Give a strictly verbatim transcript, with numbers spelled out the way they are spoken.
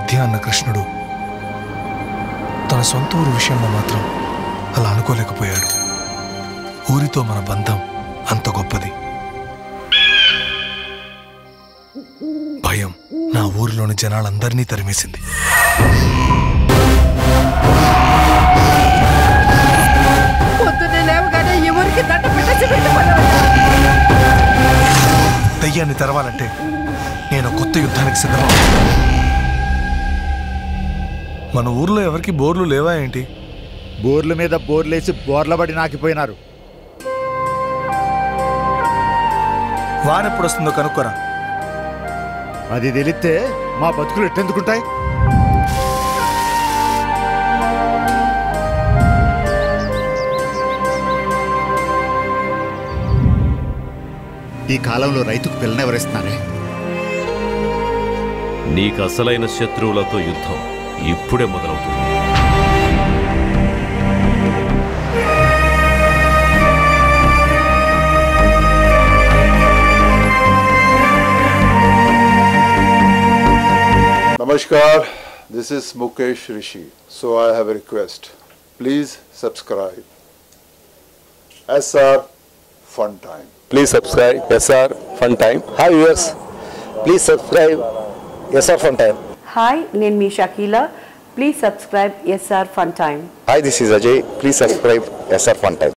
విద్య అన్న కృష్ణుడు తన సొంత ఊరు విషయంలో మాత్రం అలా అనుకోలేకపోయాడు. ఊరితో మన బంధం అంత గొప్పది. భయం నా ఊరిలోని జనాలందరినీ తరిమేసింది. దయ్యాన్ని తెరవాలంటే నేను కొత్త యుద్ధానికి సిద్ధమవుతాను. మన ఊర్లో ఎవరికి బోర్లు లేవా ఏంటి? బోర్ల మీద బోర్లేసి బోర్లబడి నాకిపోయినారు. వాన ఎప్పుడు వస్తుందో కనుక్కోరా. అది తెలిస్తే మా బతుకులు ఎట్టెందుకుంటాయి? ఈ కాలంలో రైతుకు పిల్లనెవరిస్తున్నారే? నీకు అసలైన శత్రువులతో యుద్ధం ఇప్పుడే మొదలవుతుంది. Namaskar, this is Mukesh Rishi. So I have a request. Please subscribe S R Fun Time. Please subscribe S R Fun Time. Hi viewers, please subscribe S R Fun Time. Hi, name me Shakila. Please subscribe S R Fun Time. Hi, this is Ajay. Please subscribe S R Fun Time.